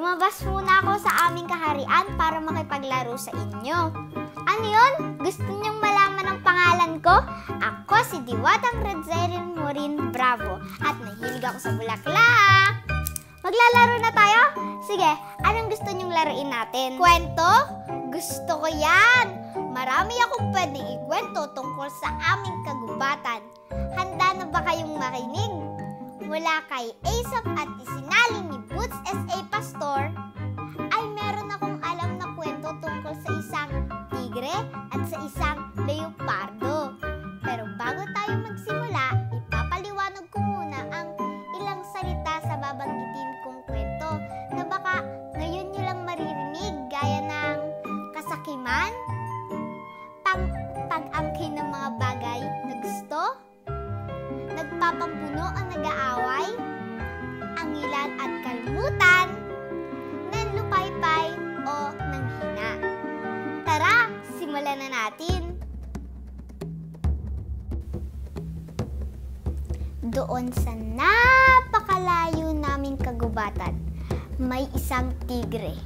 lumabas muna ako sa aming kaharian para makipaglaro sa inyo. Ano yun? Gusto niyong malaman ang pangalan ko? Ako si Diwatang Redzairil Morin Bravo at nahilig ako sa bulaklak. Maglalaro na tayo? Sige, anong gusto niyong laruin natin? Kwento? Gusto ko yan! Marami akong pwedeng ikwento tungkol sa aming kagubatan. Handa na ba kayong makinig? Mula kay Aesop at isinalin ni Boots S.A. Pastor, ay meron akong alam na kwento tungkol sa isang tigre at sa isang leopardo. Pero bago tayo magsimula, ipapaliwanag ko muna ang ilang salita sa babanggitin kong kwento na baka ngayon nyo lang maririnig gaya ng kasakiman, pag-angkin ng mga bagay na gusto, nagpapampuno ang nag-aaway, angilan at kalmutan, nanlupaypay o nanghina. Tara, simulan na natin! Doon sa napakalayo naming kagubatan, may isang tigre.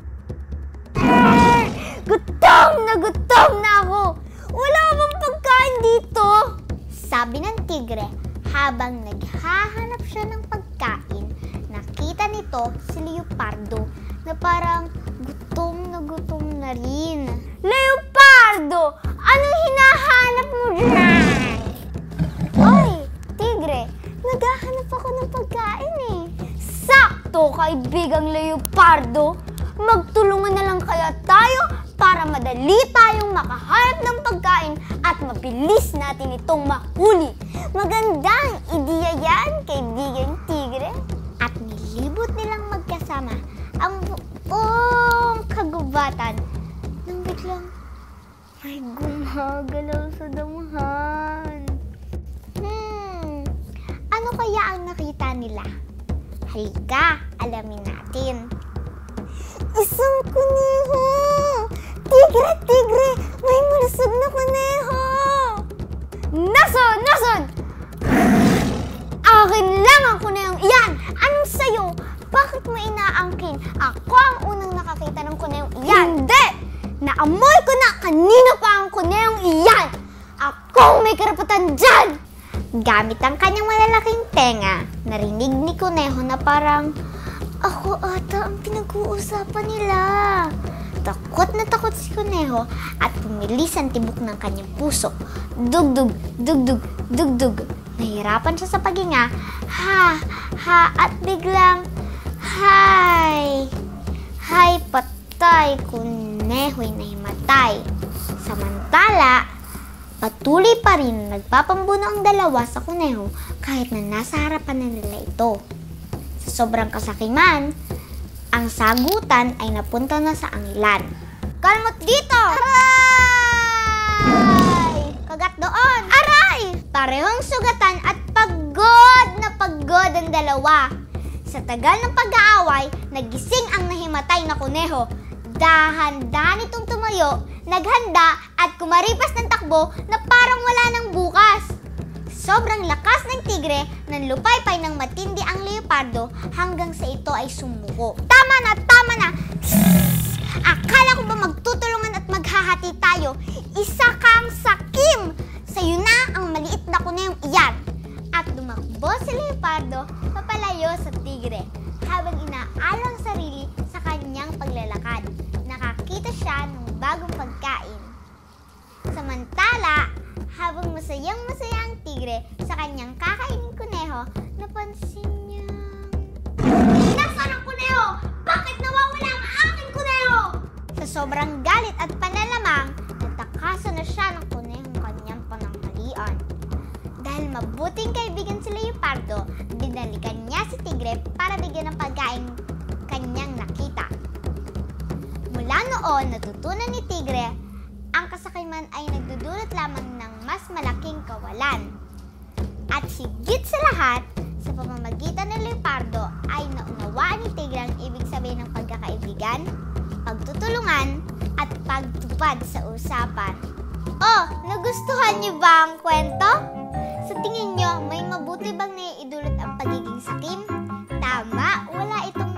Gutom na ako! Wala bang pagkain dito? Sabi ng tigre habang naghahanap siya ng pagkain. Nakita nito si Leopardo na parang gutom na rin. Leopardo! Anong hinahanap mo dyan? Oy, tigre, naghahanap ako ng pagkain eh. Sakto, kaibigang Leopardo! Magtulungan na lang kaya tayo para madali tayong makahanap ng pagkain at mabilis natin itong mahuli. Magandang ideya yan, kaibigang tigre. At nilibot nilang magkasama ang buong kagubatan nang biglang may gumagalaw sa damuhan. Ano kaya ang nakita nila? Halika, alamin natin. Isang kuneho! Tigre! May malusog na kuneho! Nasod! Akin lang ang kunehong iyan! Anong sayo? Bakit mo inaangkin? Ako ang unang nakakita ng kunehong iyan! Hindi! Naamoy ko na kanina pa ang kunehong iyan! Ako may karapatan dyan! Gamit ang kanyang malalaking tenga, narinig ni kuneho na parang ako ata ang pinag-uusapan nila. Takot na takot si kuneho at pumilis ang tibok ng kanyang puso. Dugdug. Nahirapan siya sa paghinga. At biglang, hay, patay. Kuneho'y nahimatay. Samantala, patuloy pa rin nagpapambuno ang dalawa sa kuneho kahit na nasa harapan na nila ito. Sa sobrang kasakiman, ang sagutan ay napunta na sa angilan. Kalmot dito! Aray! Kagat doon! Aray! Parehong sugatan at pagod na pagod ang dalawa. Sa tagal ng pag-aaway, nagising ang nahimatay na kuneho. Dahan-dahan itong tumayo, naghanda at kumaripas ng takbo na parang wala nang bukas. Sobrang lakas ng tigre, nanlupaypay ng matindi ang leopardo hanggang sa ito ay sumuko. Tama na! Akala ko ba magtutulungan at maghahati tayo? Isa kang sakim! Sa'yo na ang maliit na kunehong iyan! At dumakbo si leopardo papalayo sa tigre habang inaalo ang sarili sa kanyang paglalakad. Nakakita siya ng bagong pagkain. Samantala, habang masayang-masaya ang tigre sa kanyang kakainin kuneho, napansin niyang nasaan ang kuneho? Bakit nawawala ang aking kuneho? Sa sobrang galit at panalamang, natakasan na siya ng kunehong kanyang pananghalian. Dahil mabuting kaibigan si Leopardo, binalikan niya si tigre para bigyan ng pagkain kanyang nakita. Mula noon, natutunan ni tigre ang kasakiman ay nagdudulot lamang ng mas malaking kawalan. At higit sa lahat, sa pamamagitan ng leopardo ay naunawaan ni tigre ang ibig sabihin ng pagkakaibigan, pagtutulungan, at pagtupad sa usapan. Oh, nagustuhan niyo ba ang kwento? Sa tingin niyo, may mabuti bang naiidulot ang pagiging sakim? Tama, wala itong